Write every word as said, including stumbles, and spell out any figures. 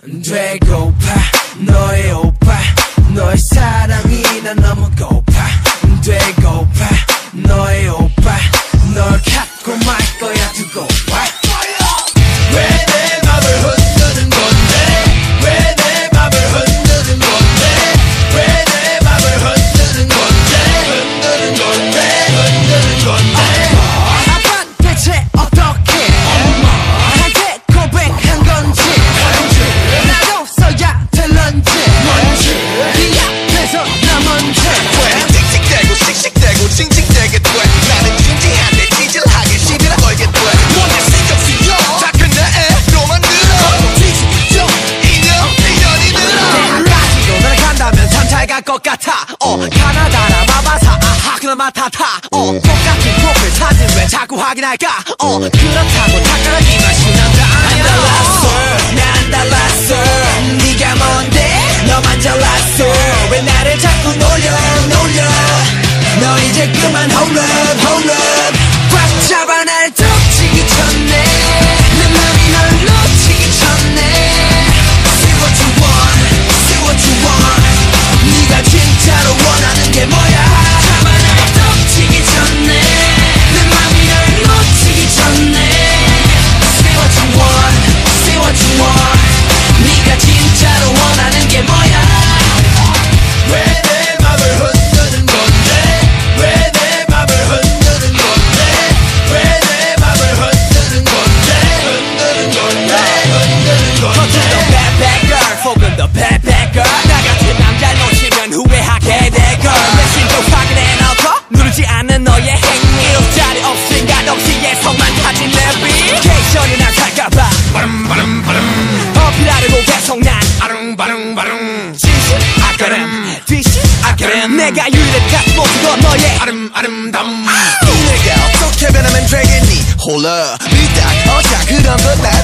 되고파 너의 오빠 너의 사랑이 난 너무 고파 되고파 너의 오빠 널 갖고 말 거야 두고 봐 왜 내 맘을 흔드는 건데 왜 내 맘을 흔드는 건데 왜 내 맘을 흔드는 건데 흔드는 건데 흔드는 건데 아빠 대체 어떻게 엄마한테 고백한 건지 나도 써야 될런지 뭔지 네 앞에서 나 먼저 왜 틱틱대고 씩씩대고 징징대게 돼 나는 진지한데 찌질하게 시비를 걸게 돼 뭔데 신경쓰여 다 끝내 로 만들어 뒤집죠 인연 인연이 늘어 내일까지도 너를 간다면 참 잘 갈 것 같아 어 가나다라 마바사 아하 그나마 타타 어 똑같은 프로필 사진 왜 자꾸 확인할까 어 그렇다고 탁가라지만 신남자 아니야 안 달랐어 나 안 달랐어 네가 뭔데 너만 잘났어 왜 나를 자꾸 놀려 놀려 너 이제 그만 hold up hold up 꽉 잡아 날 덮치기 전에 내 맘이 널 놓치기 전에 Say what you want Say what you want 네가 진짜로 원하는 게 뭐야 잡아 날 덮치기 전에 내 맘이 널 놓치기 전에 Say what you want Say what you want 네가 진짜로 원하는 게 뭐야 왜 내 맘을 흔드는 건데 왜 내 맘을 흔드는 건데 왜 내 맘을 흔드는 건데 흔드는 건데 흔드는 건데 겉은 더 bad bad girl 속은 더 bad bad girl 나 같은 남자 놓치면 후회하게 될걸 내 심도 확인해놓고 누르지 않는 너의 행위 자리 없인 가덕시에 속만 타진 내비케이션이 난 살까봐 바름 바름 바름 어필하려고 계속 난 아릉바릉바릉 진실 아까름 뒤실 아까름 내가 유일한 모습은 너의 아름 아름다움 이 내가 어떻게 변하면 되겠니 홀라 삐딱 어자 그런 건 나